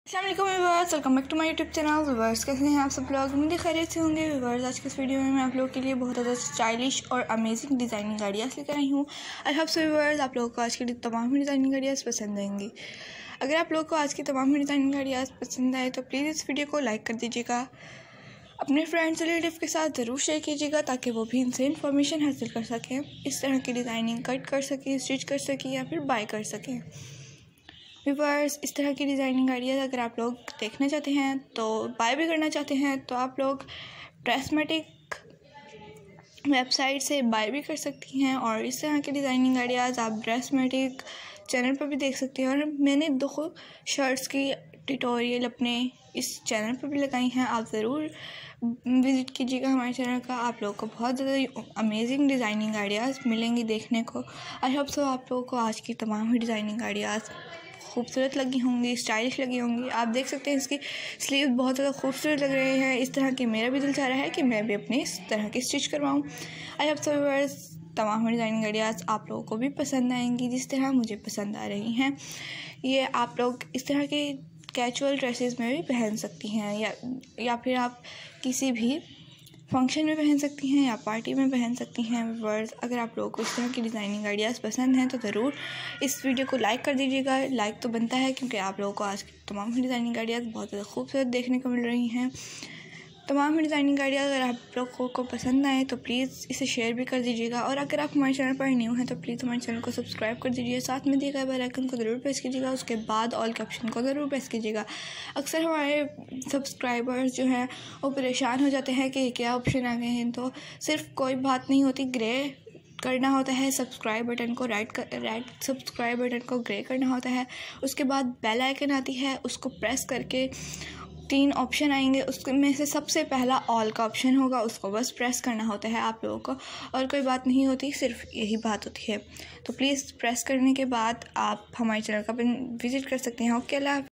अस्सलाम वालेकुम viewers, welcome back to my YouTube channel. Viewers, कैसे हैं आप सब लोग? उम्मीद खैरियत से होंगे। व्यूअर्स, आज के इस वीडियो में मैं आप लोगों के लिए बहुत ज़्यादा स्टाइलिश और अमेजिंग डिज़ाइनिंग आइडियाज़ लेकर आई हूँ। आई होप सो व्यूअर्स, आप लोगों को आज की तमाम डिज़ाइनिंग आइडियाज़ पसंद आएंगी। अगर आप लोगों को आज की तमाम डिज़ाइनिंग आइडियाज़ पसंद आए तो प्लीज़ इस वीडियो को लाइक कर दीजिएगा, अपने फ्रेंड्स रिलेटिव के साथ ज़रूर शेयर कीजिएगा ताकि वो भी इनसे इन्फॉर्मेशन हासिल कर सकें, इस तरह की डिज़ाइनिंग कट कर सकें, स्टिच कर सकें या फिर बाय कर सकें। व्यूअर्स, इस तरह की डिज़ाइनिंग आइडियाज़ अगर आप लोग देखना चाहते हैं तो बाय भी करना चाहते हैं तो आप लोग ड्रेसमेटिक वेबसाइट से बाय भी कर सकती हैं। और इस तरह की डिज़ाइनिंग आइडियाज़ आप ड्रेसमेटिक चैनल पर भी देख सकती हैं। और मैंने 2 शर्ट्स की ट्यूटोरियल अपने इस चैनल पर भी लगाई हैं, आप ज़रूर विज़िट कीजिएगा हमारे चैनल का। आप लोगों को बहुत ज़्यादा अमेजिंग डिज़ाइनिंग आइडियाज़ मिलेंगी देखने को। आई होप सो आप लोगों को आज की तमाम ही डिज़ाइनिंग आइडियाज़ खूबसूरत लगी होंगी, स्टाइलिश लगी होंगी। आप देख सकते हैं इसकी स्लीव्स बहुत ज़्यादा खूबसूरत लग रहे हैं। इस तरह के मेरा भी दिल चाह रहा है कि मैं भी अपने इस तरह की स्टिच करवाऊँ। आई होप सो व्यूअर्स, तमाम डिज़ाइनिंग आइडियाज़ आप लोगों को भी पसंद आएंगी जिस तरह मुझे पसंद आ रही हैं। ये आप लोग इस तरह के कैजुअल ड्रेसेस में भी पहन सकती हैं या फिर आप किसी भी फंक्शन में पहन सकती हैं या पार्टी में पहन सकती हैं। व्यूअर्स, अगर आप लोगों को इस तरह की डिज़ाइनिंग आइडियाज़ पसंद हैं तो ज़रूर इस वीडियो को लाइक कर दीजिएगा। लाइक तो बनता है क्योंकि आप लोगों को आज की तमाम डिज़ाइनिंग आइडियाज़ बहुत ज़्यादा खूबसूरत देखने को मिल रही हैं। तमाम डिज़ाइनिंग आइडियाज़ अगर आप लोगों को पसंद आए तो प्लीज़ इसे शेयर भी कर दीजिएगा। और अगर आप हमारे चैनल पर न्यू हैं तो प्लीज़ हमारे चैनल को सब्सक्राइब कर दीजिए, साथ में दिए गए बेल आइकन को ज़रूर प्रेस कीजिएगा, उसके बाद ऑल के ऑप्शन को ज़रूर प्रेस कीजिएगा। अक्सर हमारे सब्सक्राइबर्स जो हैं वो परेशान हो जाते हैं कि क्या ऑप्शन आ गए हैं। तो सिर्फ कोई बात नहीं होती, ग्रे करना होता है सब्सक्राइब बटन को, राइट सब्सक्राइब बटन को ग्रे करना होता है। उसके बाद बेल आइकन आती है, उसको प्रेस करके 3 ऑप्शन आएंगे, उसमें से सबसे पहला ऑल का ऑप्शन होगा, उसको बस प्रेस करना होता है आप लोगों को। और कोई बात नहीं होती, सिर्फ यही बात होती है। तो प्लीज़ प्रेस करने के बाद आप हमारे चैनल का विज़िट कर सकते हैं। ओके, अल्लाह।